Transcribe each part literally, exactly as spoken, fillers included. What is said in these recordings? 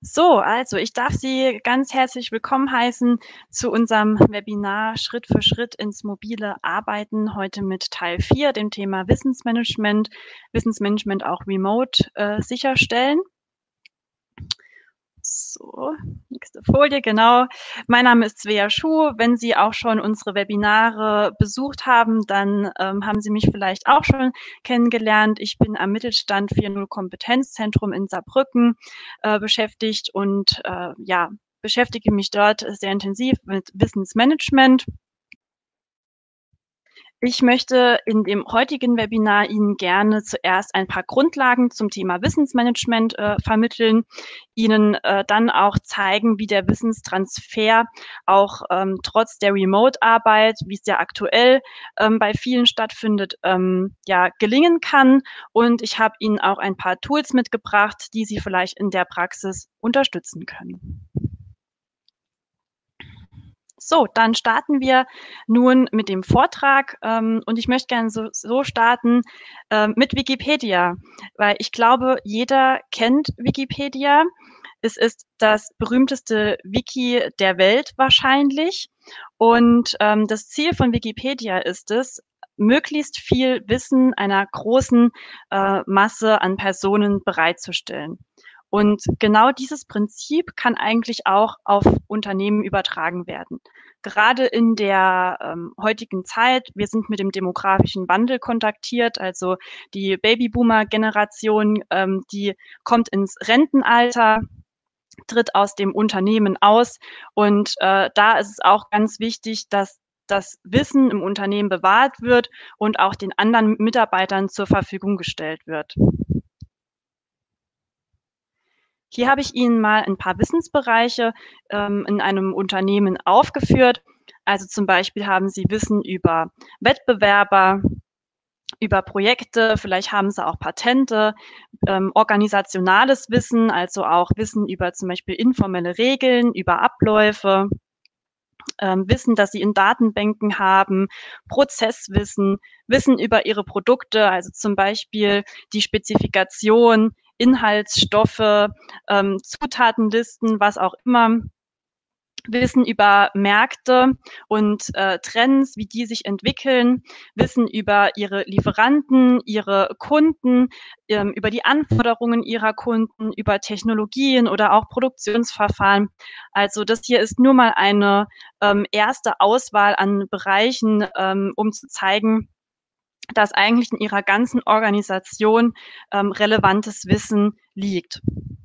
So, also ich darf Sie ganz herzlich willkommen heißen zu unserem Webinar Schritt für Schritt ins mobile Arbeiten, heute mit Teil vier, dem Thema Wissensmanagement, Wissensmanagement auch remote äh, sicherstellen. So, nächste Folie, genau. Mein Name ist Svea Schuh. Wenn Sie auch schon unsere Webinare besucht haben, dann ähm, haben Sie mich vielleicht auch schon kennengelernt. Ich bin am Mittelstand vier Punkt null Kompetenzzentrum in Saarbrücken äh, beschäftigt und äh, ja, beschäftige mich dort sehr intensiv mit Wissensmanagement. Ich möchte in dem heutigen Webinar Ihnen gerne zuerst ein paar Grundlagen zum Thema Wissensmanagement äh, vermitteln, Ihnen äh, dann auch zeigen, wie der Wissenstransfer auch ähm, trotz der Remote-Arbeit, wie es ja aktuell ähm, bei vielen stattfindet, ähm, ja gelingen kann. Und ich habe Ihnen auch ein paar Tools mitgebracht, die Sie vielleicht in der Praxis unterstützen können. So, dann starten wir nun mit dem Vortrag ähm, und ich möchte gerne so, so starten äh, mit Wikipedia, weil ich glaube, jeder kennt Wikipedia. Es ist das berühmteste Wiki der Welt wahrscheinlich und ähm, das Ziel von Wikipedia ist es, möglichst viel Wissen einer großen äh, Masse an Personen bereitzustellen. Und genau dieses Prinzip kann eigentlich auch auf Unternehmen übertragen werden. Gerade in der ähm, heutigen Zeit, wir sind mit dem demografischen Wandel kontaktiert, also die Babyboomer-Generation, ähm, die kommt ins Rentenalter, tritt aus dem Unternehmen aus und äh, da ist es auch ganz wichtig, dass das Wissen im Unternehmen bewahrt wird und auch den anderen Mitarbeitern zur Verfügung gestellt wird. Hier habe ich Ihnen mal ein paar Wissensbereiche ähm, in einem Unternehmen aufgeführt. Also zum Beispiel haben Sie Wissen über Wettbewerber, über Projekte, vielleicht haben Sie auch Patente, ähm, organisationales Wissen, also auch Wissen über zum Beispiel informelle Regeln, über Abläufe, ähm, Wissen, das Sie in Datenbanken haben, Prozesswissen, Wissen über Ihre Produkte, also zum Beispiel die Spezifikation, Inhaltsstoffe, ähm, Zutatenlisten, was auch immer. Wissen über Märkte und äh, Trends, wie die sich entwickeln, Wissen über ihre Lieferanten, ihre Kunden, ähm, über die Anforderungen ihrer Kunden, über Technologien oder auch Produktionsverfahren. Also das hier ist nur mal eine ähm, erste Auswahl an Bereichen, ähm, um zu zeigen, dass eigentlich in ihrer ganzen Organisation ähm, relevantes Wissen liegt.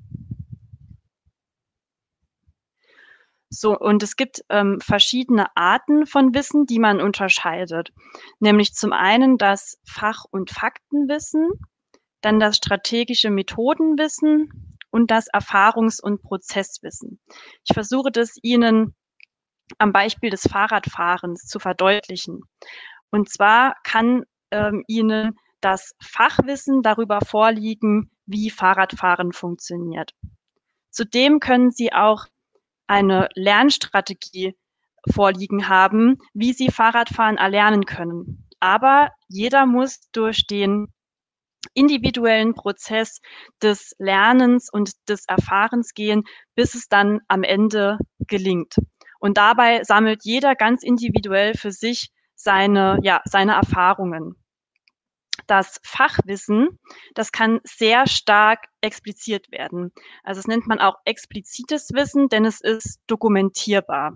So, und es gibt ähm, verschiedene Arten von Wissen, die man unterscheidet. Nämlich zum einen das Fach- und Faktenwissen, dann das strategische Methodenwissen und das Erfahrungs- und Prozesswissen. Ich versuche das Ihnen am Beispiel des Fahrradfahrens zu verdeutlichen. Und zwar kann ähm, Ihnen das Fachwissen darüber vorliegen, wie Fahrradfahren funktioniert. Zudem können Sie auch eine Lernstrategie vorliegen haben, wie sie Fahrradfahren erlernen können. Aber jeder muss durch den individuellen Prozess des Lernens und des Erfahrens gehen, bis es dann am Ende gelingt. Und dabei sammelt jeder ganz individuell für sich seine, ja, seine Erfahrungen. Das Fachwissen, das kann sehr stark expliziert werden. Also das nennt man auch explizites Wissen, denn es ist dokumentierbar.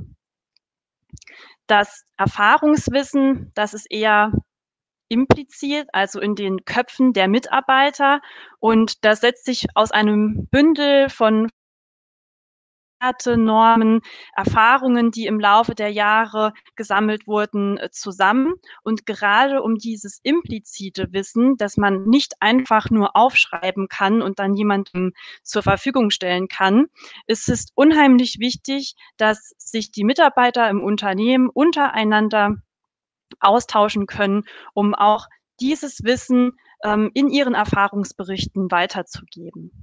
Das Erfahrungswissen, das ist eher implizit, also in den Köpfen der Mitarbeiter, und das setzt sich aus einem Bündel von Werte, Normen, Erfahrungen, die im Laufe der Jahre gesammelt wurden, zusammen. Und gerade um dieses implizite Wissen, das man nicht einfach nur aufschreiben kann und dann jemandem zur Verfügung stellen kann, ist es unheimlich wichtig, dass sich die Mitarbeiter im Unternehmen untereinander austauschen können, um auch dieses Wissen ähm, in ihren Erfahrungsberichten weiterzugeben.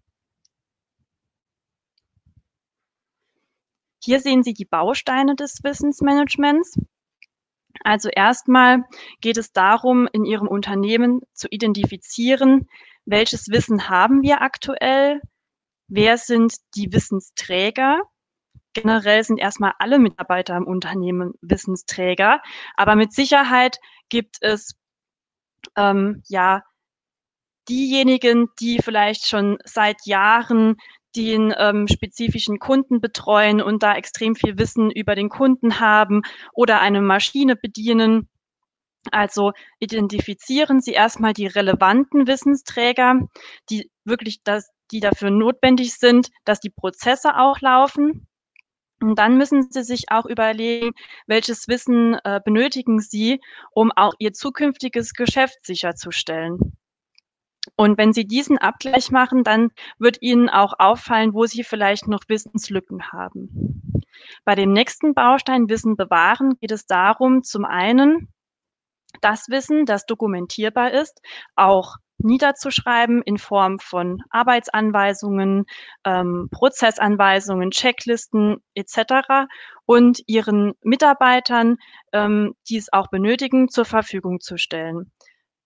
Hier sehen Sie die Bausteine des Wissensmanagements. Also erstmal geht es darum, in Ihrem Unternehmen zu identifizieren, welches Wissen haben wir aktuell, wer sind die Wissensträger? Generell sind erstmal alle Mitarbeiter im Unternehmen Wissensträger, aber mit Sicherheit gibt es ähm, ja diejenigen, die vielleicht schon seit Jahren den ähm, spezifischen Kunden betreuen und da extrem viel Wissen über den Kunden haben oder eine Maschine bedienen. Also identifizieren Sie erstmal die relevanten Wissensträger, die wirklich das, die dafür notwendig sind, dass die Prozesse auch laufen. Und dann müssen Sie sich auch überlegen, welches Wissen äh, benötigen Sie, um auch Ihr zukünftiges Geschäft sicherzustellen. Und wenn Sie diesen Abgleich machen, dann wird Ihnen auch auffallen, wo Sie vielleicht noch Wissenslücken haben. Bei dem nächsten Baustein Wissen bewahren geht es darum, zum einen das Wissen, das dokumentierbar ist, auch niederzuschreiben in Form von Arbeitsanweisungen, ähm, Prozessanweisungen, Checklisten et cetera und Ihren Mitarbeitern, ähm, die es auch benötigen, zur Verfügung zu stellen.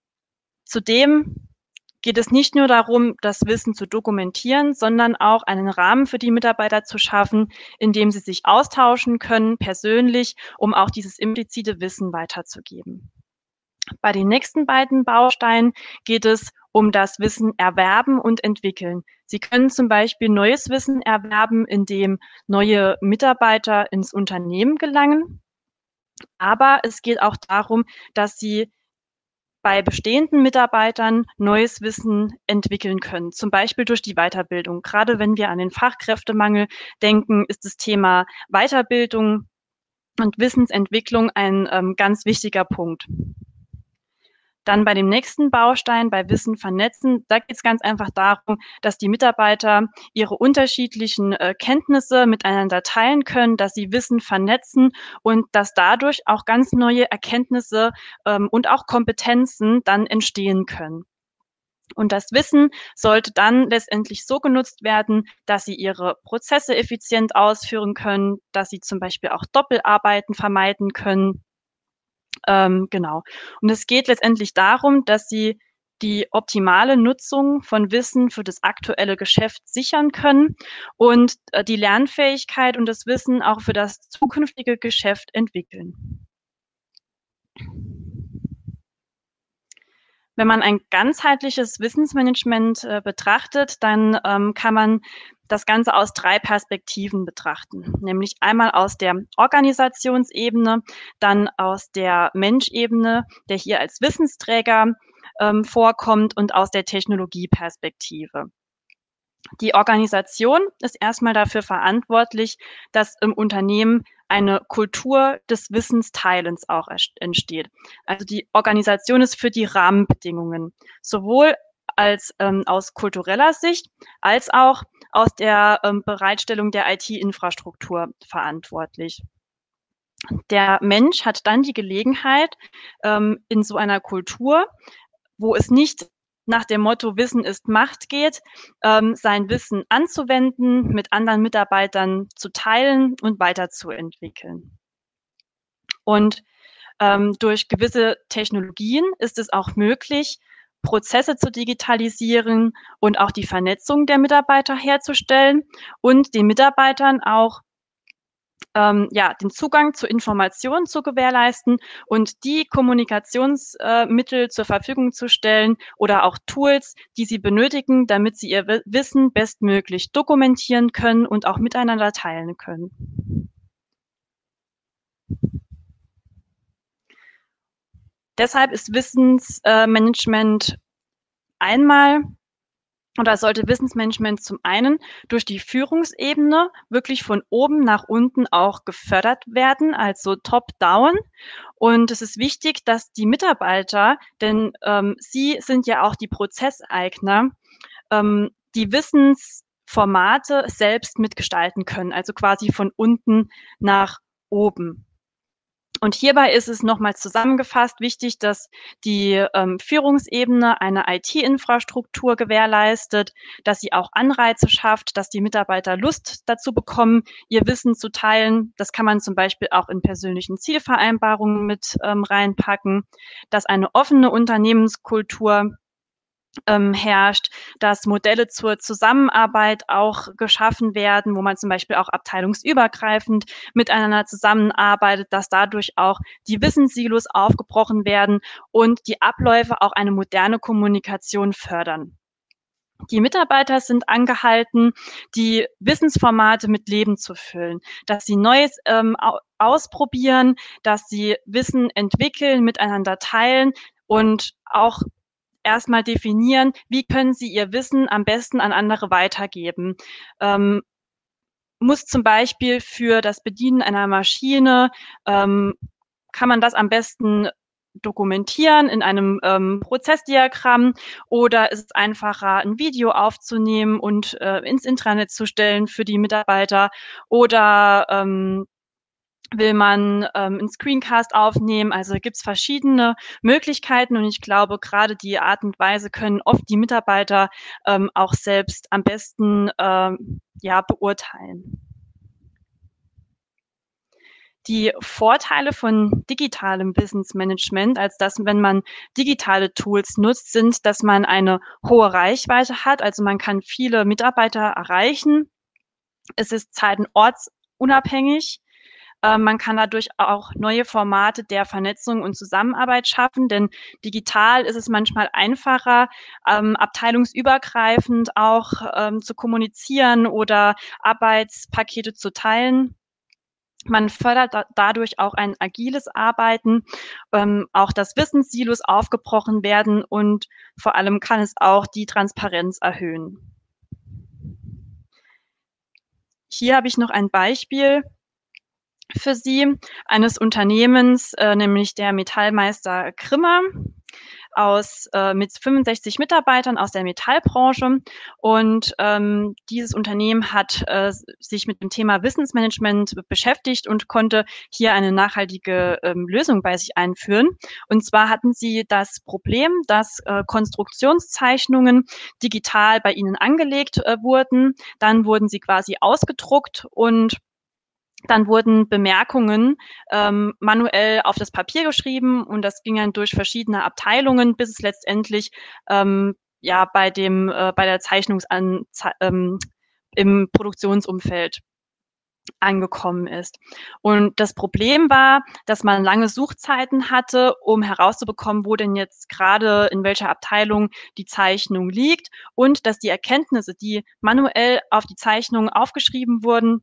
Zudem geht es nicht nur darum, das Wissen zu dokumentieren, sondern auch einen Rahmen für die Mitarbeiter zu schaffen, in dem sie sich austauschen können, persönlich, um auch dieses implizite Wissen weiterzugeben. Bei den nächsten beiden Bausteinen geht es um das Wissen erwerben und entwickeln. Sie können zum Beispiel neues Wissen erwerben, indem neue Mitarbeiter ins Unternehmen gelangen. Aber es geht auch darum, dass Sie bei bestehenden Mitarbeitern neues Wissen entwickeln können, zum Beispiel durch die Weiterbildung. Gerade wenn wir an den Fachkräftemangel denken, ist das Thema Weiterbildung und Wissensentwicklung ein ähm, ganz wichtiger Punkt. Dann bei dem nächsten Baustein, bei Wissen vernetzen, da geht es ganz einfach darum, dass die Mitarbeiter ihre unterschiedlichen äh, Kenntnisse miteinander teilen können, dass sie Wissen vernetzen und dass dadurch auch ganz neue Erkenntnisse ähm, und auch Kompetenzen dann entstehen können. Und das Wissen sollte dann letztendlich so genutzt werden, dass sie ihre Prozesse effizient ausführen können, dass sie zum Beispiel auch Doppelarbeiten vermeiden können. Ähm, genau. Und es geht letztendlich darum, dass sie die optimale Nutzung von Wissen für das aktuelle Geschäft sichern können und äh, die Lernfähigkeit und das Wissen auch für das zukünftige Geschäft entwickeln. Wenn man ein ganzheitliches Wissensmanagement äh, betrachtet, dann ähm, kann man das Ganze aus drei Perspektiven betrachten, nämlich einmal aus der Organisationsebene, dann aus der Menschebene, der hier als Wissensträger ähm, vorkommt, und aus der Technologieperspektive. Die Organisation ist erstmal dafür verantwortlich, dass im Unternehmen eine Kultur des Wissensteilens auch entsteht. Also die Organisation ist für die Rahmenbedingungen, sowohl als ähm, aus kultureller Sicht als auch aus der ähm, Bereitstellung der I T-Infrastruktur verantwortlich. Der Mensch hat dann die Gelegenheit, ähm, in so einer Kultur, wo es nicht nach dem Motto Wissen ist Macht geht, ähm, sein Wissen anzuwenden, mit anderen Mitarbeitern zu teilen und weiterzuentwickeln. Und ähm, durch gewisse Technologien ist es auch möglich, Prozesse zu digitalisieren und auch die Vernetzung der Mitarbeiter herzustellen und den Mitarbeitern auch ähm, ja, den Zugang zu Informationen zu gewährleisten und die Kommunikationsmittel äh, zur Verfügung zu stellen oder auch Tools, die sie benötigen, damit sie ihr Wissen bestmöglich dokumentieren können und auch miteinander teilen können. Deshalb ist Wissensmanagement äh, einmal oder sollte Wissensmanagement zum einen durch die Führungsebene wirklich von oben nach unten auch gefördert werden, also top-down. Und es ist wichtig, dass die Mitarbeiter, denn ähm, sie sind ja auch die Prozesseigner, ähm, die Wissensformate selbst mitgestalten können, also quasi von unten nach oben. Und hierbei ist es nochmal zusammengefasst wichtig, dass die ähm, Führungsebene eine I T-Infrastruktur gewährleistet, dass sie auch Anreize schafft, dass die Mitarbeiter Lust dazu bekommen, ihr Wissen zu teilen. Das kann man zum Beispiel auch in persönlichen Zielvereinbarungen mit ähm, reinpacken, dass eine offene Unternehmenskultur ähm, herrscht, dass Modelle zur Zusammenarbeit auch geschaffen werden, wo man zum Beispiel auch abteilungsübergreifend miteinander zusammenarbeitet, dass dadurch auch die Wissenssilos aufgebrochen werden und die Abläufe auch eine moderne Kommunikation fördern. Die Mitarbeiter sind angehalten, die Wissensformate mit Leben zu füllen, dass sie Neues ähm, ausprobieren, dass sie Wissen entwickeln, miteinander teilen und auch erstmal definieren, wie können sie ihr Wissen am besten an andere weitergeben. Ähm, muss zum Beispiel für das Bedienen einer Maschine, ähm, kann man das am besten dokumentieren in einem ähm, Prozessdiagramm oder ist es einfacher, ein Video aufzunehmen und äh, ins Intranet zu stellen für die Mitarbeiter oder ähm, will man ähm, einen Screencast aufnehmen. Also gibt es verschiedene Möglichkeiten und ich glaube, gerade die Art und Weise können oft die Mitarbeiter ähm, auch selbst am besten ähm, ja, beurteilen. Die Vorteile von digitalem Wissensmanagement, als dass, wenn man digitale Tools nutzt, sind, dass man eine hohe Reichweite hat. Also man kann viele Mitarbeiter erreichen. Es ist zeit- und ortsunabhängig. Äh, man kann dadurch auch neue Formate der Vernetzung und Zusammenarbeit schaffen, denn digital ist es manchmal einfacher, ähm, abteilungsübergreifend auch ähm, zu kommunizieren oder Arbeitspakete zu teilen. Man fördert da dadurch auch ein agiles Arbeiten, ähm, auch dass Wissenssilos aufgebrochen werden und vor allem kann es auch die Transparenz erhöhen. Hier habe ich noch ein Beispiel für Sie eines Unternehmens, äh, nämlich der Metallmeister Krimmer aus äh, mit fünfundsechzig Mitarbeitern aus der Metallbranche. Und ähm, dieses Unternehmen hat äh, sich mit dem Thema Wissensmanagement beschäftigt und konnte hier eine nachhaltige ähm, Lösung bei sich einführen. Und zwar hatten sie das Problem, dass äh, Konstruktionszeichnungen digital bei ihnen angelegt äh, wurden. Dann wurden sie quasi ausgedruckt und dann wurden Bemerkungen ähm, manuell auf das Papier geschrieben und das ging dann durch verschiedene Abteilungen, bis es letztendlich ähm, ja bei dem äh, bei der Zeichnungsan ähm, im Produktionsumfeld angekommen ist. Und das Problem war, dass man lange Suchzeiten hatte, um herauszubekommen, wo denn jetzt gerade in welcher Abteilung die Zeichnung liegt und dass die Erkenntnisse, die manuell auf die Zeichnung aufgeschrieben wurden,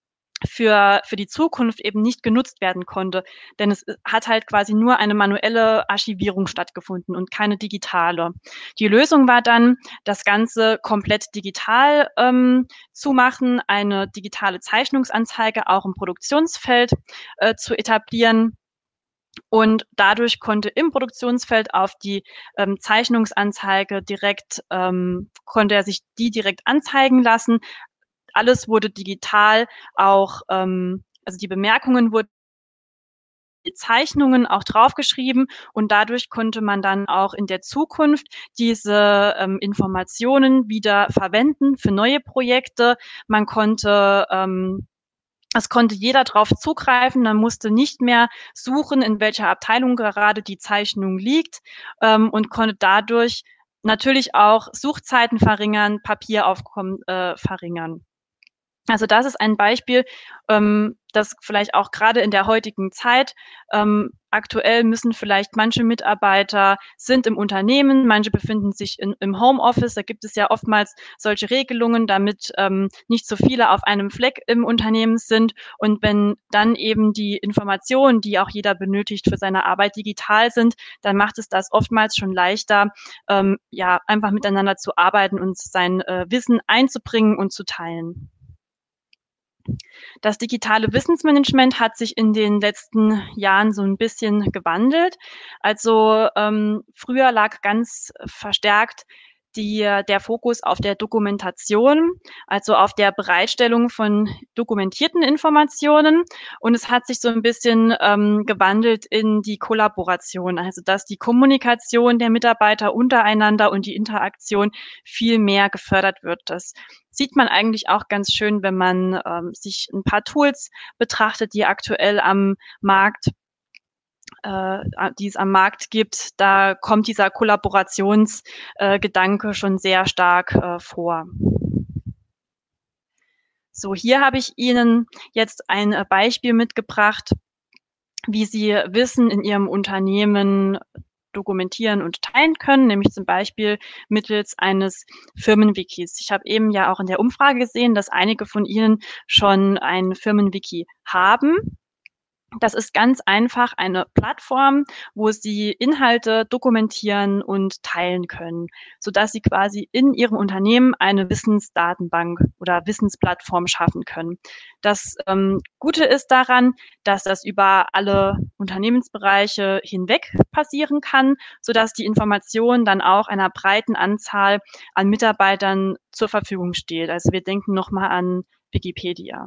für, für die Zukunft eben nicht genutzt werden konnte. Denn es hat halt quasi nur eine manuelle Archivierung stattgefunden und keine digitale. Die Lösung war dann, das Ganze komplett digital ähm, zu machen, eine digitale Zeichnungsanzeige auch im Produktionsfeld äh, zu etablieren. Und dadurch konnte im Produktionsfeld auf die ähm, Zeichnungsanzeige direkt, ähm, konnte er sich die direkt anzeigen lassen. Alles wurde digital auch, ähm, also die Bemerkungen wurden, die Zeichnungen auch draufgeschrieben und dadurch konnte man dann auch in der Zukunft diese ähm, Informationen wieder verwenden für neue Projekte. Man konnte ähm, es konnte jeder drauf zugreifen, man musste nicht mehr suchen, in welcher Abteilung gerade die Zeichnung liegt ähm, und konnte dadurch natürlich auch Suchzeiten verringern, Papieraufkommen äh, verringern. Also das ist ein Beispiel, ähm, das vielleicht auch gerade in der heutigen Zeit, ähm, aktuell müssen vielleicht manche Mitarbeiter sind im Unternehmen, manche befinden sich in, im Homeoffice. Da gibt es ja oftmals solche Regelungen, damit ähm, nicht so viele auf einem Fleck im Unternehmen sind. Und wenn dann eben die Informationen, die auch jeder benötigt für seine Arbeit, digital sind, dann macht es das oftmals schon leichter, ähm, ja, einfach miteinander zu arbeiten und sein äh, Wissen einzubringen und zu teilen. Das digitale Wissensmanagement hat sich in den letzten Jahren so ein bisschen gewandelt. Also ähm, früher lag ganz verstärkt die, der Fokus auf der Dokumentation, also auf der Bereitstellung von dokumentierten Informationen. Und es hat sich so ein bisschen ähm, gewandelt in die Kollaboration, also dass die Kommunikation der Mitarbeiter untereinander und die Interaktion viel mehr gefördert wird. Das sieht man eigentlich auch ganz schön, wenn man ähm, sich ein paar Tools betrachtet, die aktuell am Markt äh, die es am Markt gibt, da kommt dieser Kollaborationsgedanke äh, schon sehr stark äh, vor. So, hier habe ich Ihnen jetzt ein äh, Beispiel mitgebracht, wie Sie Wissen in Ihrem Unternehmen dokumentieren und teilen können, nämlich zum Beispiel mittels eines Firmenwikis. Ich habe eben ja auch in der Umfrage gesehen, dass einige von Ihnen schon ein Firmenwiki haben. Das ist ganz einfach eine Plattform, wo Sie Inhalte dokumentieren und teilen können, sodass Sie quasi in Ihrem Unternehmen eine Wissensdatenbank oder Wissensplattform schaffen können. Das ähm, Gute ist daran, dass das über alle Unternehmensbereiche hinweg passieren kann, sodass die Information dann auch einer breiten Anzahl an Mitarbeitern zur Verfügung steht. Also wir denken nochmal an Wikipedia.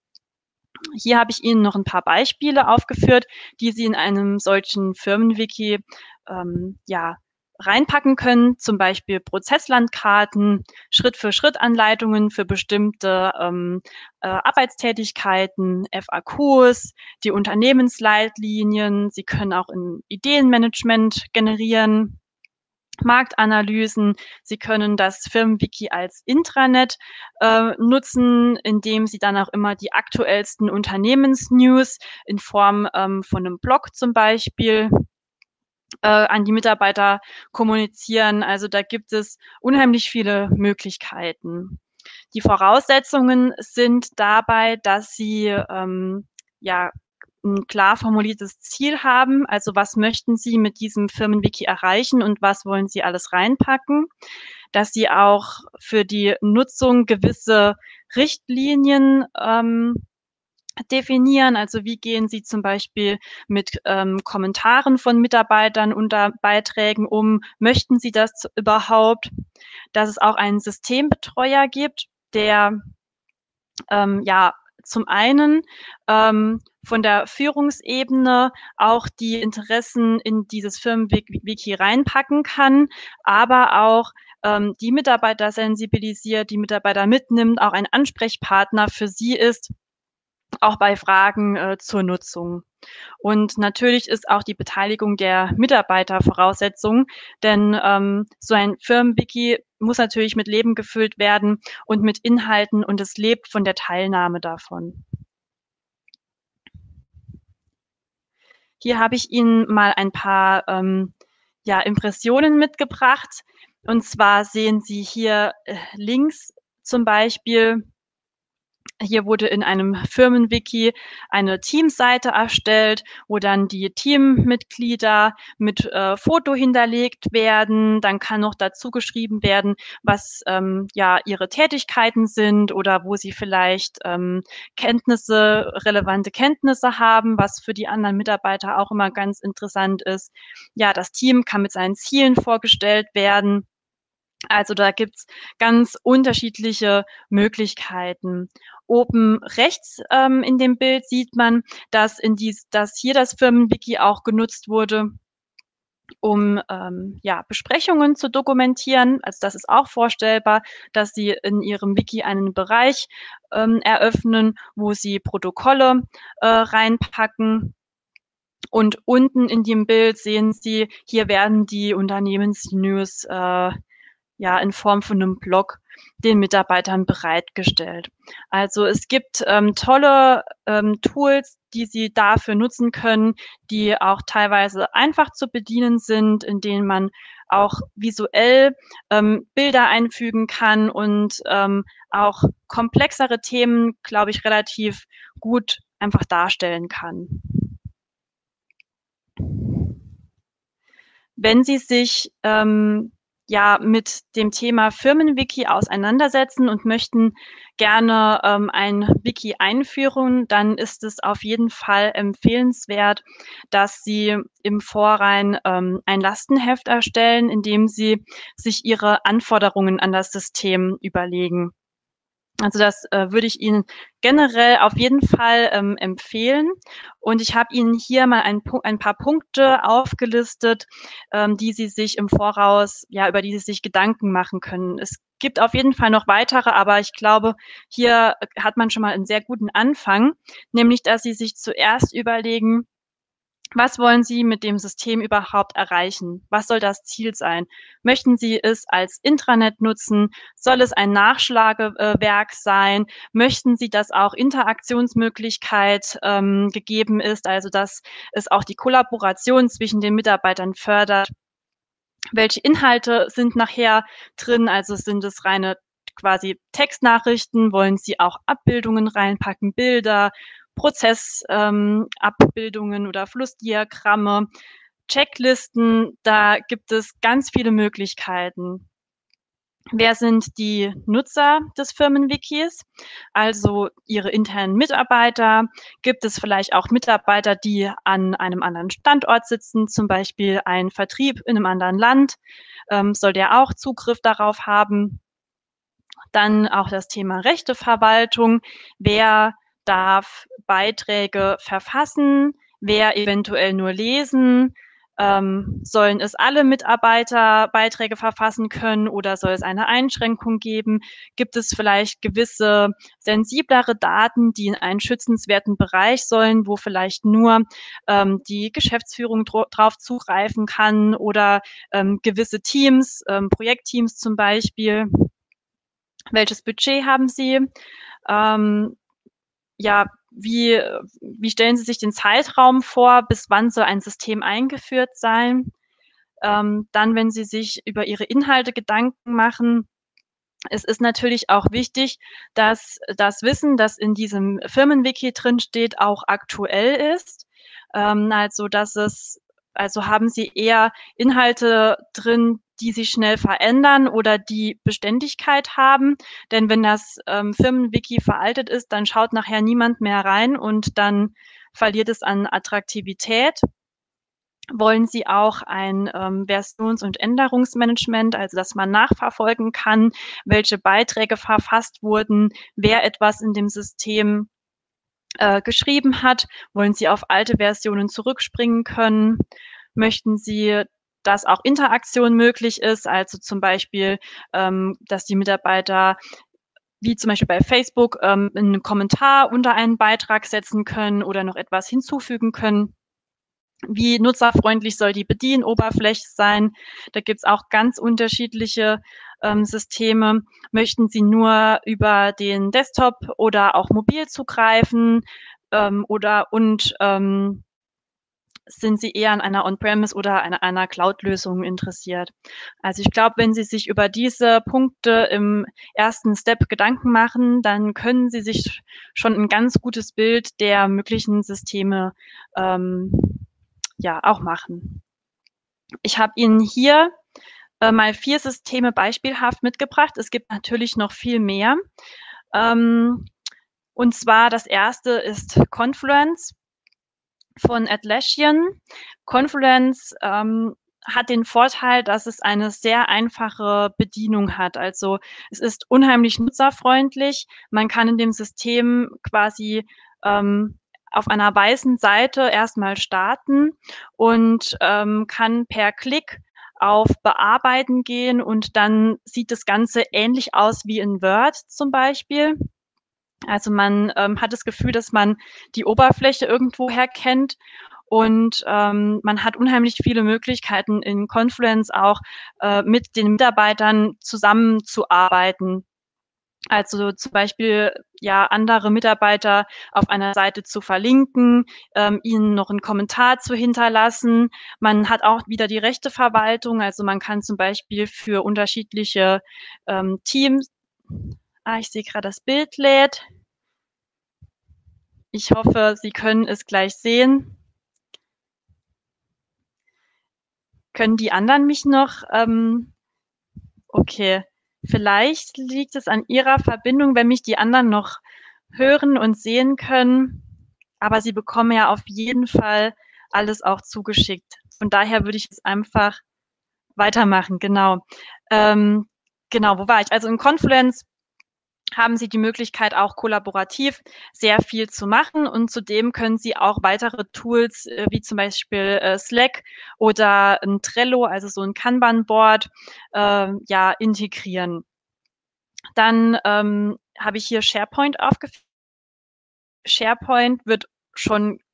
Hier habe ich Ihnen noch ein paar Beispiele aufgeführt, die Sie in einem solchen Firmenwiki ähm, ja, reinpacken können, zum Beispiel Prozesslandkarten, Schritt-für-Schritt-Anleitungen für bestimmte ähm, äh, Arbeitstätigkeiten, F A Qs, die Unternehmensleitlinien. Sie können auch ein Ideenmanagement generieren, Marktanalysen. Sie können das Firmenwiki als Intranet äh, nutzen, indem Sie dann auch immer die aktuellsten Unternehmensnews in Form ähm, von einem Blog zum Beispiel äh, an die Mitarbeiter kommunizieren. Also da gibt es unheimlich viele Möglichkeiten. Die Voraussetzungen sind dabei, dass Sie ähm, ja ein klar formuliertes Ziel haben. Also was möchten Sie mit diesem Firmenwiki erreichen und was wollen Sie alles reinpacken? Dass Sie auch für die Nutzung gewisse Richtlinien ähm, definieren. Also wie gehen Sie zum Beispiel mit ähm, Kommentaren von Mitarbeitern unter Beiträgen um? Möchten Sie das überhaupt? Dass es auch einen Systembetreuer gibt, der ähm, ja zum einen ähm, von der Führungsebene auch die Interessen in dieses Firmenwiki reinpacken kann, aber auch ähm, die Mitarbeiter sensibilisiert, die Mitarbeiter mitnimmt, auch ein Ansprechpartner für sie ist, auch bei Fragen äh, zur Nutzung. Und natürlich ist auch die Beteiligung der Mitarbeiter Voraussetzung, denn ähm, so ein Firmenwiki muss natürlich mit Leben gefüllt werden und mit Inhalten und es lebt von der Teilnahme davon. Hier habe ich Ihnen mal ein paar ähm, ja, Impressionen mitgebracht. Und zwar sehen Sie hier äh, links zum Beispiel, hier wurde in einem Firmenwiki eine Teamseite erstellt, wo dann die Teammitglieder mit äh, Foto hinterlegt werden. Dann kann noch dazu geschrieben werden, was ähm, ja ihre Tätigkeiten sind oder wo sie vielleicht ähm, Kenntnisse, relevante Kenntnisse haben, was für die anderen Mitarbeiter auch immer ganz interessant ist. Ja, das Team kann mit seinen Zielen vorgestellt werden. Also da gibt's ganz unterschiedliche Möglichkeiten. Oben rechts ähm, in dem Bild sieht man, dass, in dies, dass hier das Firmenwiki auch genutzt wurde, um ähm, ja, Besprechungen zu dokumentieren. Also das ist auch vorstellbar, dass Sie in Ihrem Wiki einen Bereich ähm, eröffnen, wo Sie Protokolle äh, reinpacken. Und unten in dem Bild sehen Sie, hier werden die Unternehmensnews äh, ja in Form von einem Blog den Mitarbeitern bereitgestellt. Also es gibt ähm, tolle ähm, Tools, die Sie dafür nutzen können, die auch teilweise einfach zu bedienen sind, in denen man auch visuell ähm, Bilder einfügen kann und ähm, auch komplexere Themen, glaube ich, relativ gut einfach darstellen kann. Wenn Sie sich ähm, ja mit dem Thema Firmenwiki auseinandersetzen und möchten gerne ähm, ein Wiki einführen, dann ist es auf jeden Fall empfehlenswert, dass Sie im Vorrein ähm, ein Lastenheft erstellen, in dem Sie sich Ihre Anforderungen an das System überlegen. Also das äh, würde ich Ihnen generell auf jeden Fall ähm, empfehlen. Und ich habe Ihnen hier mal ein, ein paar Punkte aufgelistet, ähm, die Sie sich im Voraus, ja, über die Sie sich Gedanken machen können. Es gibt auf jeden Fall noch weitere, aber ich glaube, hier hat man schon mal einen sehr guten Anfang, nämlich dass Sie sich zuerst überlegen, Was wollen Sie mit dem System überhaupt erreichen? Was soll das Ziel sein? Möchten Sie es als Intranet nutzen? Soll es ein Nachschlagewerk sein? Möchten Sie, dass auch Interaktionsmöglichkeit ähm, gegeben ist, also dass es auch die Kollaboration zwischen den Mitarbeitern fördert? Welche Inhalte sind nachher drin? Also sind es reine quasi Textnachrichten? Wollen Sie auch Abbildungen reinpacken, Bilder, Prozessabbildungen ähm, Abbildungen oder Flussdiagramme, Checklisten? Da gibt es ganz viele Möglichkeiten. Wer sind die Nutzer des Firmenwikis? Also Ihre internen Mitarbeiter. Gibt es vielleicht auch Mitarbeiter, die an einem anderen Standort sitzen, zum Beispiel ein Vertrieb in einem anderen Land? Ähm, soll der auch Zugriff darauf haben? Dann auch das Thema Rechteverwaltung. Wer darf Beiträge verfassen? Wer eventuell nur lesen? Ähm, sollen es alle Mitarbeiter Beiträge verfassen können oder soll es eine Einschränkung geben? Gibt es vielleicht gewisse sensiblere Daten, die in einen schützenswerten Bereich sollen, wo vielleicht nur ähm, die Geschäftsführung drauf zugreifen kann oder ähm, gewisse Teams, ähm, Projektteams zum Beispiel? Welches Budget haben Sie? Ähm, ja, wie, wie stellen Sie sich den Zeitraum vor? Bis wann soll ein System eingeführt sein? Ähm, dann, wenn Sie sich über Ihre Inhalte Gedanken machen, es ist natürlich auch wichtig, dass das Wissen, das in diesem Firmenwiki drin steht, auch aktuell ist. Ähm, also, dass es, also haben Sie eher Inhalte drin, die sich schnell verändern oder die Beständigkeit haben. Denn wenn das ähm, Firmenwiki veraltet ist, dann schaut nachher niemand mehr rein und dann verliert es an Attraktivität. Wollen Sie auch ein ähm, Versions- und Änderungsmanagement, also dass man nachverfolgen kann, welche Beiträge verfasst wurden, wer etwas in dem System äh, geschrieben hat? Wollen Sie auf alte Versionen zurückspringen können? Möchten Sie, dass auch Interaktion möglich ist, also zum Beispiel, ähm, dass die Mitarbeiter wie zum Beispiel bei Facebook ähm, einen Kommentar unter einen Beitrag setzen können oder noch etwas hinzufügen können? Wie nutzerfreundlich soll die Bedienoberfläche sein? Da gibt's auch ganz unterschiedliche ähm, Systeme. Möchten Sie nur über den Desktop oder auch mobil zugreifen? Ähm, oder und ähm, sind Sie eher an einer On-Premise oder einer, einer Cloud-Lösung interessiert? Also ich glaube, wenn Sie sich über diese Punkte im ersten Step Gedanken machen, dann können Sie sich schon ein ganz gutes Bild der möglichen Systeme ähm, ja auch machen. Ich habe Ihnen hier äh, mal vier Systeme beispielhaft mitgebracht. Es gibt natürlich noch viel mehr. Ähm, und zwar das erste ist Confluence von Atlassian. Confluence ähm, hat den Vorteil, dass es eine sehr einfache Bedienung hat. Also es ist unheimlich nutzerfreundlich. Man kann in dem System quasi ähm, auf einer weißen Seite erstmal starten und ähm, kann per Klick auf Bearbeiten gehen und dann sieht das Ganze ähnlich aus wie in Word zum Beispiel. Also man ähm, hat das Gefühl, dass man die Oberfläche irgendwoher kennt und ähm, man hat unheimlich viele Möglichkeiten in Confluence auch äh, mit den Mitarbeitern zusammenzuarbeiten. Also zum Beispiel ja andere Mitarbeiter auf einer Seite zu verlinken, ähm, ihnen noch einen Kommentar zu hinterlassen. Man hat auch wieder die Rechteverwaltung, also man kann zum Beispiel für unterschiedliche ähm, Teams, ah, ich sehe gerade, das Bild lädt. Ich hoffe, Sie können es gleich sehen. Können die anderen mich noch? Ähm, okay, vielleicht liegt es an Ihrer Verbindung, wenn mich die anderen noch hören und sehen können. Aber Sie bekommen ja auf jeden Fall alles auch zugeschickt. Von daher würde ich es einfach weitermachen. Genau. Ähm, genau, wo war ich? Also in Confluence haben Sie die Möglichkeit, auch kollaborativ sehr viel zu machen. Und zudem können Sie auch weitere Tools äh, wie zum Beispiel äh, Slack oder ein Trello, also so ein Kanban-Board, äh, ja, integrieren. Dann ähm, habe ich hier SharePoint aufgeführt. SharePoint wird schon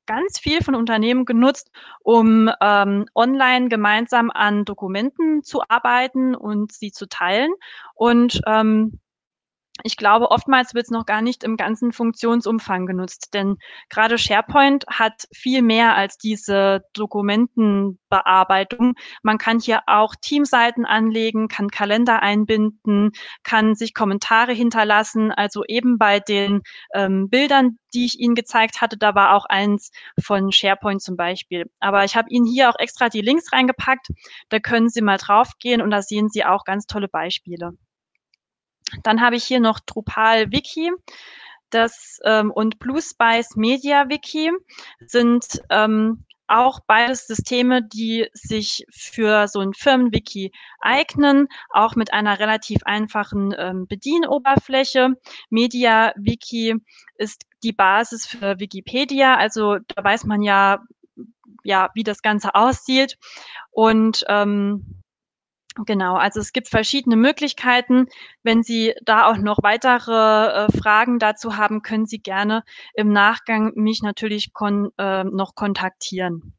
ganz viel von Unternehmen genutzt, um ähm, online gemeinsam an Dokumenten zu arbeiten und sie zu teilen. Und ähm, ich glaube, oftmals wird es noch gar nicht im ganzen Funktionsumfang genutzt, denn gerade SharePoint hat viel mehr als diese Dokumentenbearbeitung. Man kann hier auch Teamseiten anlegen, kann Kalender einbinden, kann sich Kommentare hinterlassen. Also eben bei den ähm, Bildern, die ich Ihnen gezeigt hatte, da war auch eins von SharePoint zum Beispiel. Aber ich habe Ihnen hier auch extra die Links reingepackt. Da können Sie mal draufgehen und da sehen Sie auch ganz tolle Beispiele. Dann habe ich hier noch Drupal Wiki. Das ähm, und BlueSpice Media Wiki sind ähm, auch beides Systeme, die sich für so ein Firmenwiki eignen, auch mit einer relativ einfachen ähm, Bedienoberfläche. MediaWiki ist die Basis für Wikipedia, also da weiß man ja, ja, wie das Ganze aussieht. Und ähm, genau, also es gibt verschiedene Möglichkeiten. Wenn Sie da auch noch weitere äh, Fragen dazu haben, können Sie gerne im Nachgang mich natürlich kon äh, noch kontaktieren.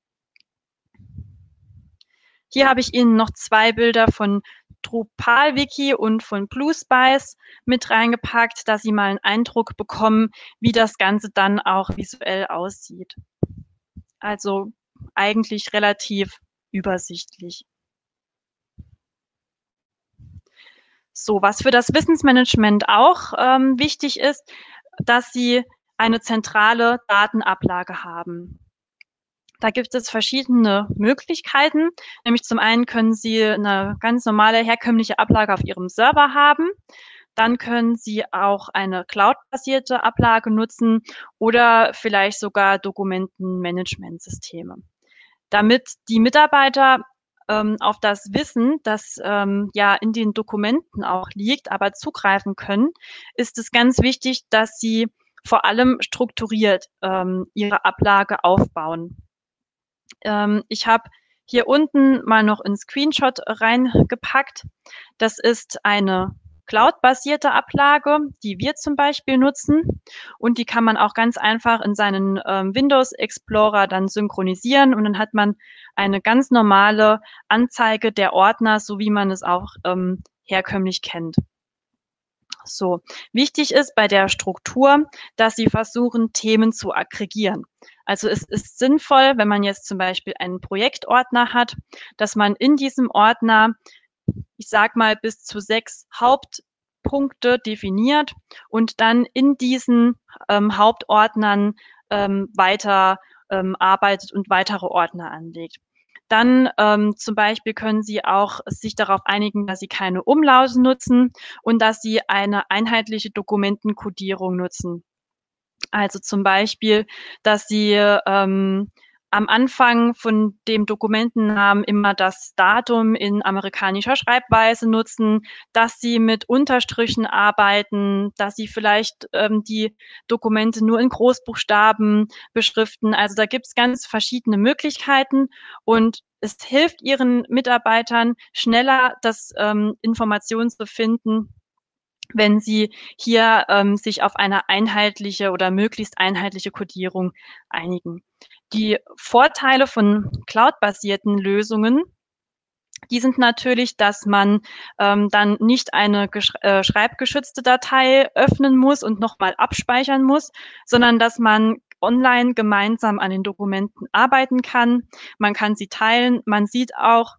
Hier habe ich Ihnen noch zwei Bilder von DrupalWiki und von BlueSpice mit reingepackt, dass Sie mal einen Eindruck bekommen, wie das Ganze dann auch visuell aussieht. Also eigentlich relativ übersichtlich. So, was für das Wissensmanagement auch ähm, wichtig ist, dass Sie eine zentrale Datenablage haben. Da gibt es verschiedene Möglichkeiten. Nämlich zum einen können Sie eine ganz normale herkömmliche Ablage auf Ihrem Server haben. Dann können Sie auch eine Cloud-basierte Ablage nutzen oder vielleicht sogar Dokumentenmanagementsysteme. Damit die Mitarbeiter ähm, auf das Wissen, das ähm, ja in den Dokumenten auch liegt, aber zugreifen können, ist es ganz wichtig, dass sie vor allem strukturiert ähm, ihre Ablage aufbauen. Ähm, ich habe hier unten mal noch einen Screenshot reingepackt. Das ist eine Cloud-basierte Ablage, die wir zum Beispiel nutzen. Und die kann man auch ganz einfach in seinen ähm, Windows Explorer dann synchronisieren. Und dann hat man eine ganz normale Anzeige der Ordner, so wie man es auch ähm, herkömmlich kennt. So, wichtig ist bei der Struktur, dass Sie versuchen, Themen zu aggregieren. Also es ist sinnvoll, wenn man jetzt zum Beispiel einen Projektordner hat, dass man in diesem Ordner, ich sag mal, bis zu sechs Hauptpunkte definiert und dann in diesen ähm, Hauptordnern ähm, weiter ähm, arbeitet und weitere Ordner anlegt. Dann ähm, zum Beispiel können Sie auch sich darauf einigen, dass Sie keine Umlaute nutzen und dass Sie eine einheitliche Dokumentenkodierung nutzen. Also zum Beispiel, dass Sie ähm, am Anfang von dem Dokumentennamen immer das Datum in amerikanischer Schreibweise nutzen, dass Sie mit Unterstrichen arbeiten, dass Sie vielleicht ähm, die Dokumente nur in Großbuchstaben beschriften. Also da gibt es ganz verschiedene Möglichkeiten und es hilft Ihren Mitarbeitern schneller, das ähm, Informationen zu finden, wenn Sie hier ähm, sich auf eine einheitliche oder möglichst einheitliche Kodierung einigen. Die Vorteile von cloud-basierten Lösungen, die sind natürlich, dass man ähm, dann nicht eine äh, schreibgeschützte Datei öffnen muss und nochmal abspeichern muss, sondern dass man online gemeinsam an den Dokumenten arbeiten kann. Man kann sie teilen. Man sieht auch,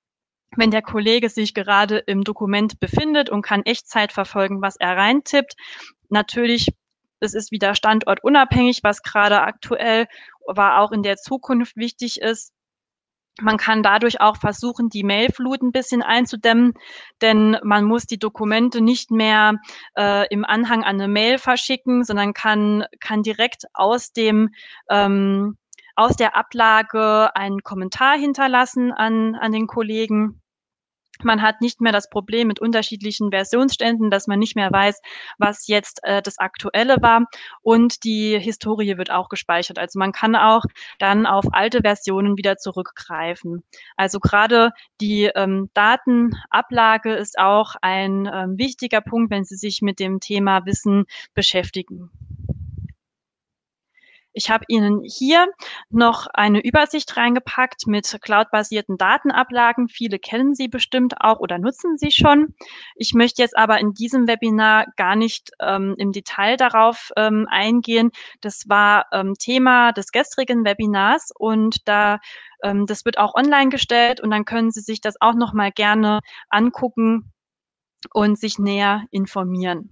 wenn der Kollege sich gerade im Dokument befindet und kann Echtzeit verfolgen, was er reintippt. Natürlich, es ist wieder standortunabhängig, was gerade aktuell, aber auch in der Zukunft wichtig ist. Man kann dadurch auch versuchen, die Mailflut ein bisschen einzudämmen, denn man muss die Dokumente nicht mehr äh, im Anhang an eine Mail verschicken, sondern kann, kann direkt aus dem ähm, aus der Ablage einen Kommentar hinterlassen an, an den Kollegen. Man hat nicht mehr das Problem mit unterschiedlichen Versionsständen, dass man nicht mehr weiß, was jetzt äh, das Aktuelle war. Und die Historie wird auch gespeichert. Also man kann auch dann auf alte Versionen wieder zurückgreifen. Also gerade die ähm, Datenablage ist auch ein ähm, wichtiger Punkt, wenn Sie sich mit dem Thema Wissen beschäftigen. Ich habe Ihnen hier noch eine Übersicht reingepackt mit cloudbasierten Datenablagen. Viele kennen Sie bestimmt auch oder nutzen sie schon. Ich möchte jetzt aber in diesem Webinar gar nicht ähm, im Detail darauf ähm, eingehen. Das war ähm, Thema des gestrigen Webinars und da ähm, das wird auch online gestellt und dann können Sie sich das auch noch mal gerne angucken und sich näher informieren.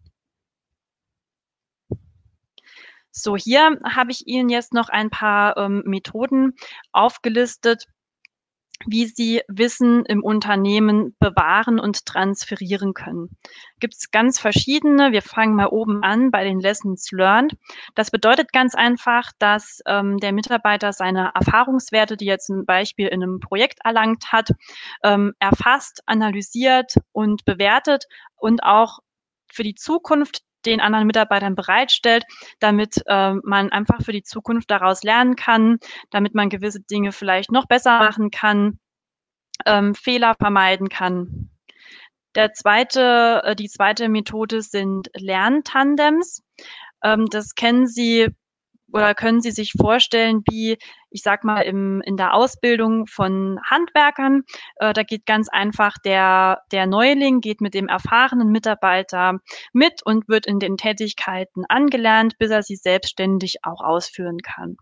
So, hier habe ich Ihnen jetzt noch ein paar ähm, Methoden aufgelistet, wie Sie Wissen im Unternehmen bewahren und transferieren können. Gibt es ganz verschiedene. Wir fangen mal oben an bei den Lessons Learned. Das bedeutet ganz einfach, dass ähm, der Mitarbeiter seine Erfahrungswerte, die jetzt ein Beispiel in einem Projekt erlangt hat, ähm, erfasst, analysiert und bewertet und auch für die Zukunft den anderen Mitarbeitern bereitstellt, damit äh, man einfach für die Zukunft daraus lernen kann, damit man gewisse Dinge vielleicht noch besser machen kann, ähm, Fehler vermeiden kann. Der zweite, äh, die zweite Methode sind Lerntandems. Ähm, das kennen Sie oder können Sie sich vorstellen, wie, ich sag mal, im, in der Ausbildung von Handwerkern. Äh, da geht ganz einfach der, der Neuling geht mit dem erfahrenen Mitarbeiter mit und wird in den Tätigkeiten angelernt, bis er sie selbstständig auch ausführen kann.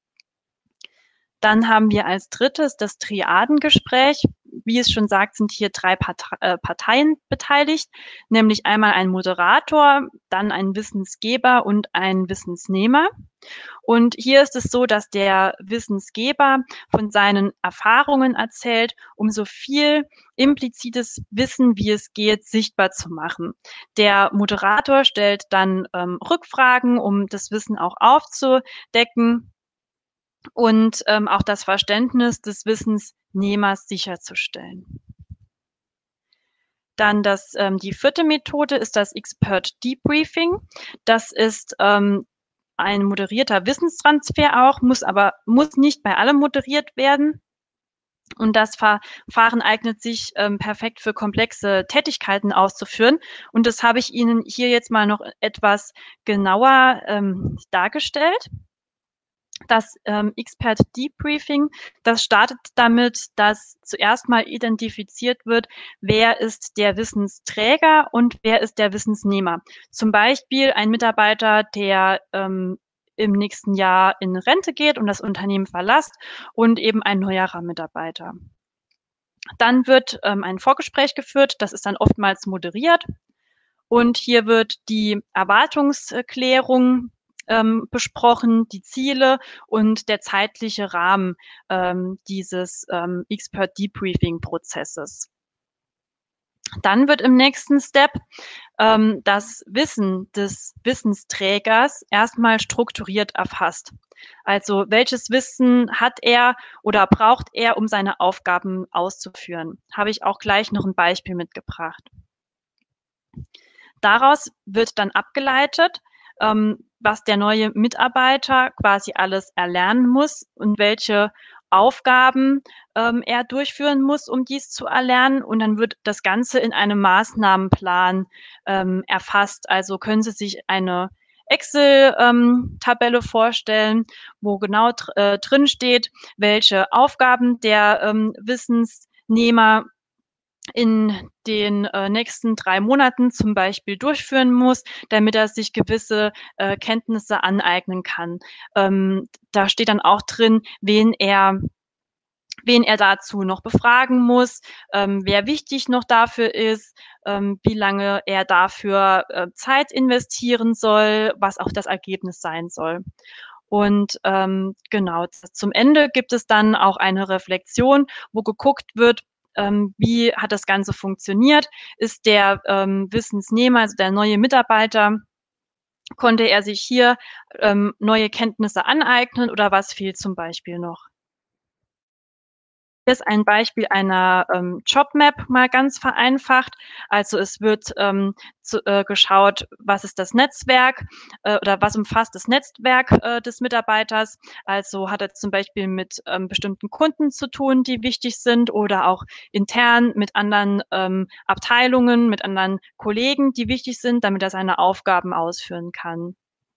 Dann haben wir als drittes das Triadengespräch. Wie es schon sagt, sind hier drei Parteien beteiligt, nämlich einmal ein Moderator, dann ein Wissensgeber und ein Wissensnehmer. Und hier ist es so, dass der Wissensgeber von seinen Erfahrungen erzählt, um so viel implizites Wissen, wie es geht, sichtbar zu machen. Der Moderator stellt dann ähm, Rückfragen, um das Wissen auch aufzudecken und ähm, auch das Verständnis des Wissensnehmers sicherzustellen. Dann das, ähm, die vierte Methode ist das Expert Debriefing. Das ist ähm, ein moderierter Wissenstransfer auch, muss aber muss nicht bei allem moderiert werden. Und das Verfahren eignet sich ähm, perfekt für komplexe Tätigkeiten auszuführen. Und das habe ich Ihnen hier jetzt mal noch etwas genauer ähm, dargestellt. Das ähm, Expert Debriefing, das startet damit, dass zuerst mal identifiziert wird, wer ist der Wissensträger und wer ist der Wissensnehmer. Zum Beispiel ein Mitarbeiter, der ähm, im nächsten Jahr in Rente geht und das Unternehmen verlässt und eben ein neuerer Mitarbeiter. Dann wird ähm, ein Vorgespräch geführt, das ist dann oftmals moderiert und hier wird die Erwartungsklärung ähm, besprochen, die Ziele und der zeitliche Rahmen ähm, dieses ähm, Expert Debriefing Prozesses. Dann wird im nächsten Step ähm, das Wissen des Wissensträgers erstmal strukturiert erfasst. Also welches Wissen hat er oder braucht er, um seine Aufgaben auszuführen? Habe ich auch gleich noch ein Beispiel mitgebracht. Daraus wird dann abgeleitet, ähm, was der neue Mitarbeiter quasi alles erlernen muss und welche Aufgaben ähm, er durchführen muss, um dies zu erlernen. Und dann wird das Ganze in einem Maßnahmenplan ähm, erfasst. Also können Sie sich eine Excel-Tabelle ähm, vorstellen, wo genau dr äh, drin steht, welche Aufgaben der ähm, Wissensnehmer in den äh, nächsten drei Monaten zum Beispiel durchführen muss, damit er sich gewisse äh, Kenntnisse aneignen kann. Ähm, da steht dann auch drin, wen er wen er dazu noch befragen muss, ähm, wer wichtig noch dafür ist, ähm, wie lange er dafür äh, Zeit investieren soll, was auch das Ergebnis sein soll. Und ähm, genau, zum Ende gibt es dann auch eine Reflexion, wo geguckt wird, ähm, wie hat das Ganze funktioniert? Ist der ähm, Wissensnehmer, also der neue Mitarbeiter, konnte er sich hier ähm, neue Kenntnisse aneignen oder was fehlt zum Beispiel noch? Hier ist ein Beispiel einer ähm, Jobmap mal ganz vereinfacht. Also es wird ähm, zu, äh, geschaut, was ist das Netzwerk äh, oder was umfasst das Netzwerk äh, des Mitarbeiters. Also hat er zum Beispiel mit ähm, bestimmten Kunden zu tun, die wichtig sind oder auch intern mit anderen ähm, Abteilungen, mit anderen Kollegen, die wichtig sind, damit er seine Aufgaben ausführen kann.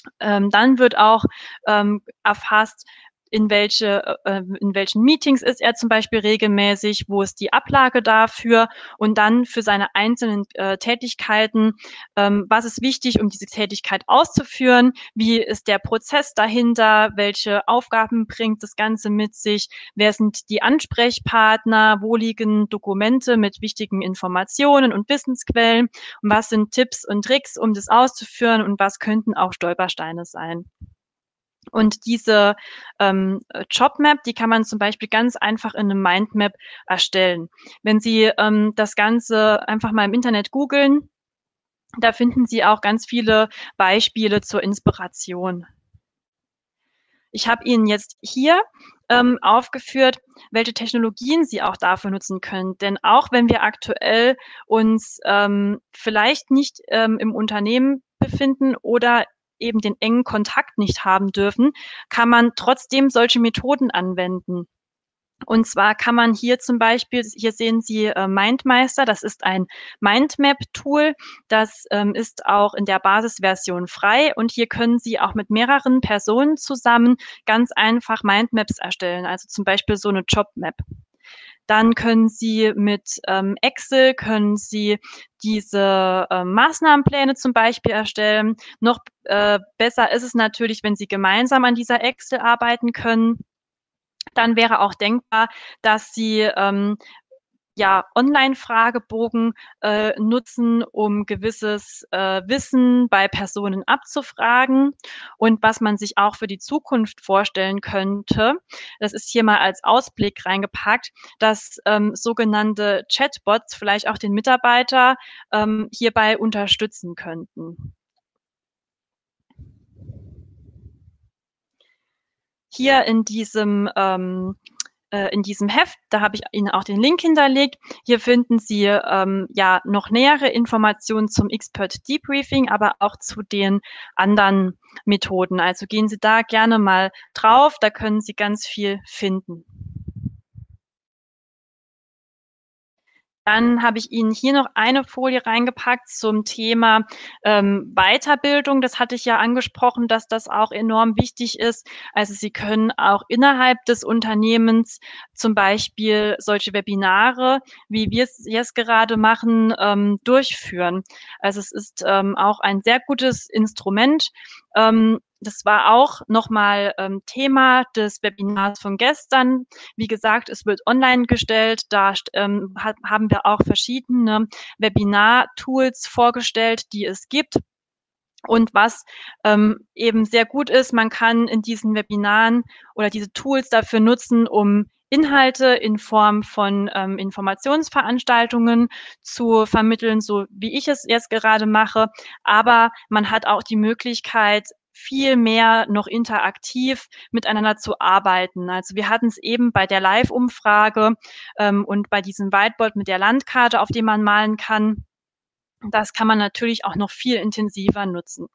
Ähm, dann wird auch ähm, erfasst, in welche, äh, in welchen Meetings ist er zum Beispiel regelmäßig, wo ist die Ablage dafür und dann für seine einzelnen äh, Tätigkeiten, ähm, was ist wichtig, um diese Tätigkeit auszuführen, wie ist der Prozess dahinter, welche Aufgaben bringt das Ganze mit sich, wer sind die Ansprechpartner, wo liegen Dokumente mit wichtigen Informationen und Wissensquellen und was sind Tipps und Tricks, um das auszuführen und was könnten auch Stolpersteine sein. Und diese ähm, Jobmap, die kann man zum Beispiel ganz einfach in einem Mindmap erstellen. Wenn Sie ähm, das Ganze einfach mal im Internet googeln, da finden Sie auch ganz viele Beispiele zur Inspiration. Ich habe Ihnen jetzt hier ähm, aufgeführt, welche Technologien Sie auch dafür nutzen können. Denn auch wenn wir aktuell uns ähm, vielleicht nicht ähm, im Unternehmen befinden oder eben den engen Kontakt nicht haben dürfen, kann man trotzdem solche Methoden anwenden. Und zwar kann man hier zum Beispiel, hier sehen Sie äh, MindMeister, das ist ein Mindmap-Tool, das ähm, ist auch in der Basisversion frei und hier können Sie auch mit mehreren Personen zusammen ganz einfach Mindmaps erstellen, also zum Beispiel so eine Jobmap. Dann können Sie mit ähm, Excel, können Sie diese äh, Maßnahmenpläne zum Beispiel erstellen. Noch äh, besser ist es natürlich, wenn Sie gemeinsam an dieser Excel arbeiten können. Dann wäre auch denkbar, dass Sie ähm, ja Online-Fragebogen äh, nutzen, um gewisses äh, Wissen bei Personen abzufragen. Und was man sich auch für die Zukunft vorstellen könnte, das ist hier mal als Ausblick reingepackt, dass ähm, sogenannte Chatbots vielleicht auch den Mitarbeiter ähm, hierbei unterstützen könnten. Hier in diesem ähm, äh, in diesem Heft, da habe ich Ihnen auch den Link hinterlegt. Hier finden Sie ähm, ja noch nähere Informationen zum Expert Debriefing, aber auch zu den anderen Methoden. Also gehen Sie da gerne mal drauf, da können Sie ganz viel finden. Dann habe ich Ihnen hier noch eine Folie reingepackt zum Thema ähm, Weiterbildung. Das hatte ich ja angesprochen, dass das auch enorm wichtig ist. Also Sie können auch innerhalb des Unternehmens zum Beispiel solche Webinare, wie wir es jetzt gerade machen, ähm, durchführen. Also es ist ähm, auch ein sehr gutes Instrument. Ähm, das war auch nochmal ähm, Thema des Webinars von gestern. Wie gesagt, es wird online gestellt. Da ähm, hat, haben wir auch verschiedene Webinar-Tools vorgestellt, die es gibt. Und was ähm, eben sehr gut ist, man kann in diesen Webinaren oder diese Tools dafür nutzen, um Inhalte in Form von ähm, Informationsveranstaltungen zu vermitteln, so wie ich es jetzt gerade mache. Aber man hat auch die Möglichkeit, viel mehr noch interaktiv miteinander zu arbeiten. Also wir hatten es eben bei der Live-Umfrage ähm, und bei diesem Whiteboard mit der Landkarte, auf dem man malen kann. Das kann man natürlich auch noch viel intensiver nutzen.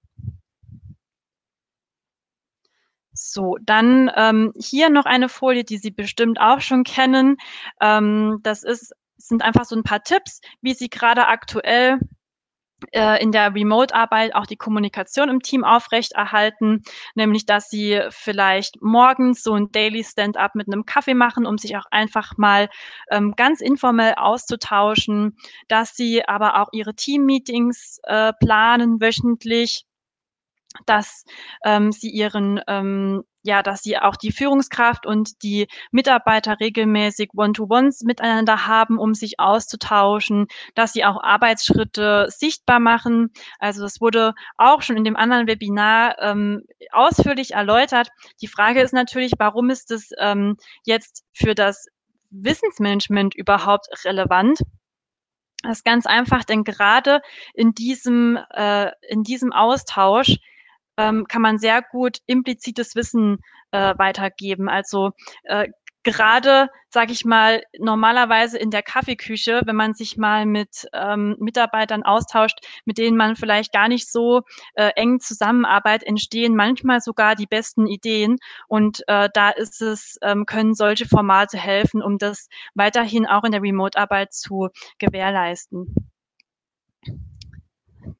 So, dann ähm, hier noch eine Folie, die Sie bestimmt auch schon kennen. Ähm, das ist, sind einfach so ein paar Tipps, wie Sie gerade aktuell äh, in der Remote-Arbeit auch die Kommunikation im Team aufrechterhalten, nämlich dass Sie vielleicht morgens so ein Daily Stand-up mit einem Kaffee machen, um sich auch einfach mal ähm, ganz informell auszutauschen, dass Sie aber auch Ihre Team-Meetings äh, planen wöchentlich, dass ähm, sie ihren, ähm, ja, dass sie auch die Führungskraft und die Mitarbeiter regelmäßig One-to-Ones miteinander haben, um sich auszutauschen, dass sie auch Arbeitsschritte sichtbar machen. Also das wurde auch schon in dem anderen Webinar ähm, ausführlich erläutert. Die Frage ist natürlich, warum ist es ähm, jetzt für das Wissensmanagement überhaupt relevant? Das ist ganz einfach, denn gerade in diesem, äh, in diesem Austausch ähm, kann man sehr gut implizites Wissen äh, weitergeben. Also äh, gerade, sage ich mal, normalerweise in der Kaffeeküche, wenn man sich mal mit ähm, Mitarbeitern austauscht, mit denen man vielleicht gar nicht so äh, eng zusammenarbeitet, entstehen manchmal sogar die besten Ideen. Und äh, da ist es, ähm, können solche Formate helfen, um das weiterhin auch in der Remote-Arbeit zu gewährleisten.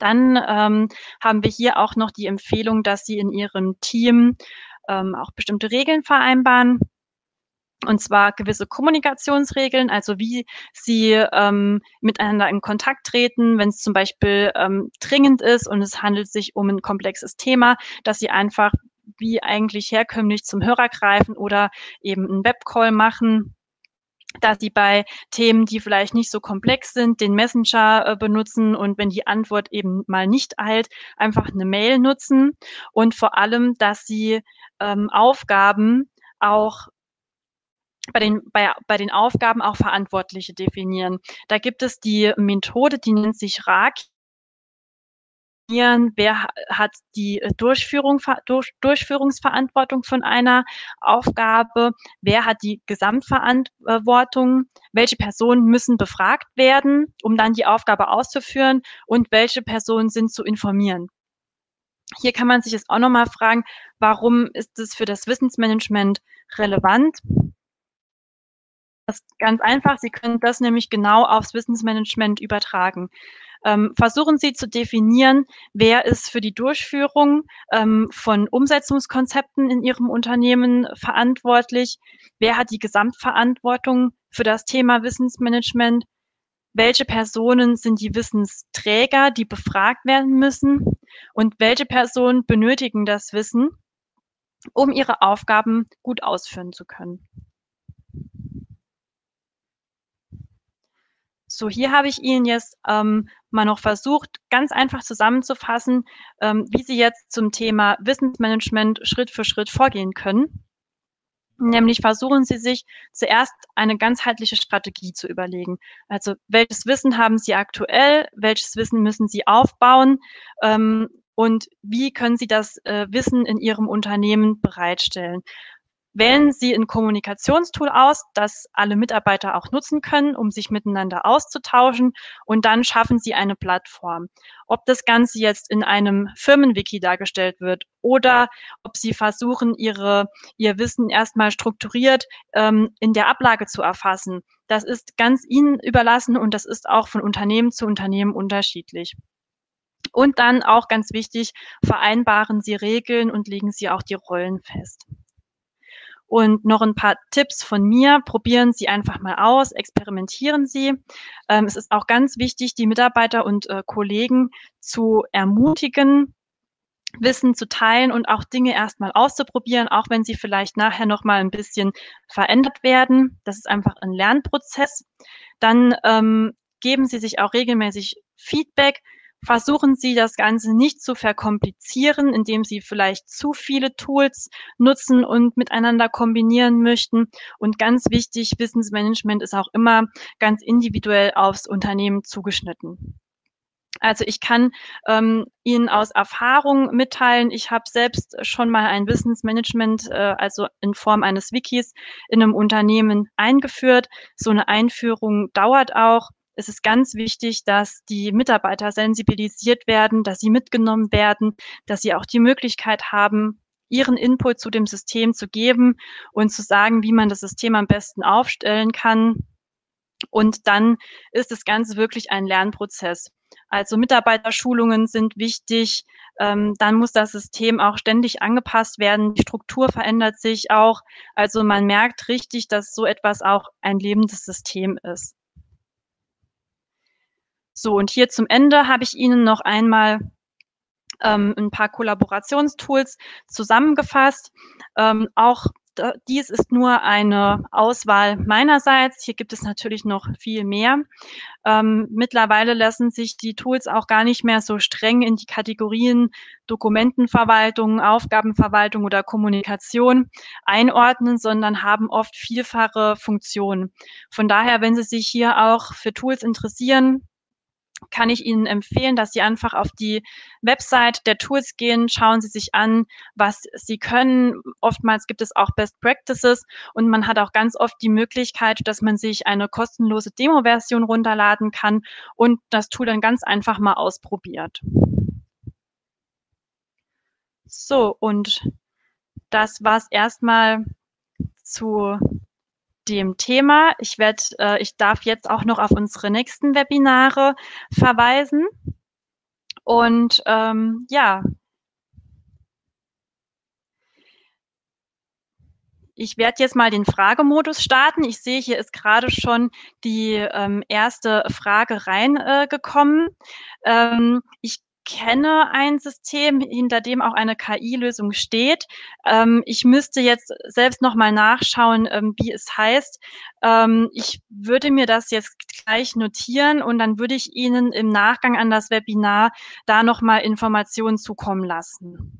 Dann ähm, haben wir hier auch noch die Empfehlung, dass Sie in Ihrem Team ähm, auch bestimmte Regeln vereinbaren. Und zwar gewisse Kommunikationsregeln, also wie Sie ähm, miteinander in Kontakt treten, wenn es zum Beispiel ähm, dringend ist und es handelt sich um ein komplexes Thema, dass Sie einfach wie eigentlich herkömmlich zum Hörer greifen oder eben einen Webcall machen, dass Sie bei Themen, die vielleicht nicht so komplex sind, den Messenger äh, benutzen und wenn die Antwort eben mal nicht eilt, einfach eine Mail nutzen und vor allem, dass Sie ähm, Aufgaben auch bei den, bei, bei den Aufgaben auch Verantwortliche definieren. Da gibt es die Methode, die nennt sich RAK. Wer hat die Durchführung, durch, Durchführungsverantwortung von einer Aufgabe? Wer hat die Gesamtverantwortung? Welche Personen müssen befragt werden, um dann die Aufgabe auszuführen? Und welche Personen sind zu informieren? Hier kann man sich jetzt auch nochmal fragen, warum ist es für das Wissensmanagement relevant? Das ist ganz einfach. Sie können das nämlich genau aufs Wissensmanagement übertragen. Ähm, versuchen Sie zu definieren, wer ist für die Durchführung ähm, von Umsetzungskonzepten in Ihrem Unternehmen verantwortlich? Wer hat die Gesamtverantwortung für das Thema Wissensmanagement? Welche Personen sind die Wissensträger, die befragt werden müssen? Und welche Personen benötigen das Wissen, um ihre Aufgaben gut ausführen zu können? So, hier habe ich Ihnen jetzt ähm, mal noch versucht, ganz einfach zusammenzufassen, ähm, wie Sie jetzt zum Thema Wissensmanagement Schritt für Schritt vorgehen können. Nämlich versuchen Sie sich zuerst eine ganzheitliche Strategie zu überlegen. Also welches Wissen haben Sie aktuell, welches Wissen müssen Sie aufbauen ähm, und wie können Sie das äh, Wissen in Ihrem Unternehmen bereitstellen. Wählen Sie ein Kommunikationstool aus, das alle Mitarbeiter auch nutzen können, um sich miteinander auszutauschen. Und dann schaffen Sie eine Plattform. Ob das Ganze jetzt in einem Firmenwiki dargestellt wird oder ob Sie versuchen, Ihre, Ihr Wissen erstmal strukturiert ähm, in der Ablage zu erfassen, das ist ganz Ihnen überlassen und das ist auch von Unternehmen zu Unternehmen unterschiedlich. Und dann auch ganz wichtig, vereinbaren Sie Regeln und legen Sie auch die Rollen fest. Und noch ein paar Tipps von mir. Probieren Sie einfach mal aus, experimentieren Sie. Ähm, es ist auch ganz wichtig, die Mitarbeiter und äh, Kollegen zu ermutigen, Wissen zu teilen und auch Dinge erstmal auszuprobieren, auch wenn sie vielleicht nachher noch mal ein bisschen verändert werden. Das ist einfach ein Lernprozess. Dann ähm, geben Sie sich auch regelmäßig Feedback. Versuchen Sie, das Ganze nicht zu verkomplizieren, indem Sie vielleicht zu viele Tools nutzen und miteinander kombinieren möchten. Und ganz wichtig, Wissensmanagement ist auch immer ganz individuell aufs Unternehmen zugeschnitten. Also ich kann ähm, Ihnen aus Erfahrung mitteilen, ich habe selbst schon mal ein Wissensmanagement, äh, also in Form eines Wikis, in einem Unternehmen eingeführt. So eine Einführung dauert auch. Es ist ganz wichtig, dass die Mitarbeiter sensibilisiert werden, dass sie mitgenommen werden, dass sie auch die Möglichkeit haben, ihren Input zu dem System zu geben und zu sagen, wie man das System am besten aufstellen kann. Und dann ist das Ganze wirklich ein Lernprozess. Also Mitarbeiterschulungen sind wichtig. Ähm, dann muss das System auch ständig angepasst werden. Die Struktur verändert sich auch. Also man merkt richtig, dass so etwas auch ein lebendes System ist. So, und hier zum Ende habe ich Ihnen noch einmal ähm, ein paar Kollaborationstools zusammengefasst. Ähm, auch dies ist nur eine Auswahl meinerseits. Hier gibt es natürlich noch viel mehr. Ähm, mittlerweile lassen sich die Tools auch gar nicht mehr so streng in die Kategorien Dokumentenverwaltung, Aufgabenverwaltung oder Kommunikation einordnen, sondern haben oft vielfache Funktionen. Von daher, wenn Sie sich hier auch für Tools interessieren, kann ich Ihnen empfehlen, dass Sie einfach auf die Website der Tools gehen, schauen Sie sich an, was Sie können. Oftmals gibt es auch Best Practices und man hat auch ganz oft die Möglichkeit, dass man sich eine kostenlose Demo-Version runterladen kann und das Tool dann ganz einfach mal ausprobiert. So, und das war's erstmal zu dem Thema. Ich werde, äh, ich darf jetzt auch noch auf unsere nächsten Webinare verweisen. Und ähm, ja, ich werde jetzt mal den Fragemodus starten. Ich sehe, hier ist gerade schon die ähm, erste Frage reingekommen. Äh, ähm, ich kenne ein System, hinter dem auch eine K I-Lösung steht. Ähm, ich müsste jetzt selbst noch mal nachschauen, ähm, wie es heißt. Ähm, ich würde mir das jetzt gleich notieren und dann würde ich Ihnen im Nachgang an das Webinar da noch mal Informationen zukommen lassen.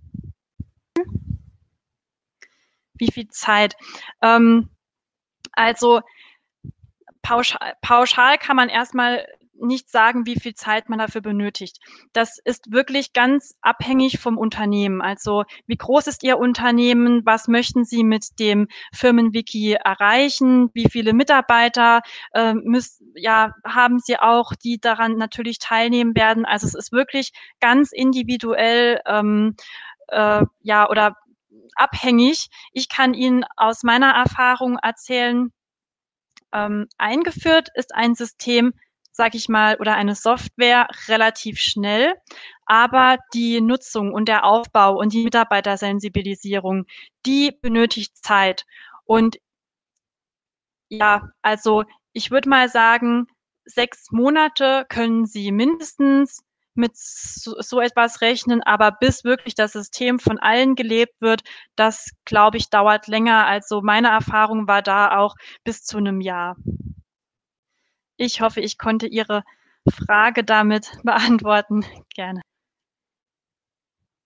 Wie viel Zeit? Ähm, also pauschal, pauschal kann man erstmal nicht sagen, wie viel Zeit man dafür benötigt. Das ist wirklich ganz abhängig vom Unternehmen. Also wie groß ist Ihr Unternehmen? Was möchten Sie mit dem Firmenwiki erreichen? Wie viele Mitarbeiter äh, müssen, ja, haben Sie auch, die daran natürlich teilnehmen werden? Also es ist wirklich ganz individuell, ähm, äh, ja, oder abhängig. Ich kann Ihnen aus meiner Erfahrung erzählen, ähm, eingeführt ist ein System, sage ich mal, oder eine Software relativ schnell, aber die Nutzung und der Aufbau und die Mitarbeitersensibilisierung, die benötigt Zeit. Und ja, also ich würde mal sagen, sechs Monate können Sie mindestens mit so, so etwas rechnen, aber bis wirklich das System von allen gelebt wird, das glaube ich dauert länger. Also meine Erfahrung war da auch bis zu einem Jahr. Ich hoffe, ich konnte Ihre Frage damit beantworten. Gerne.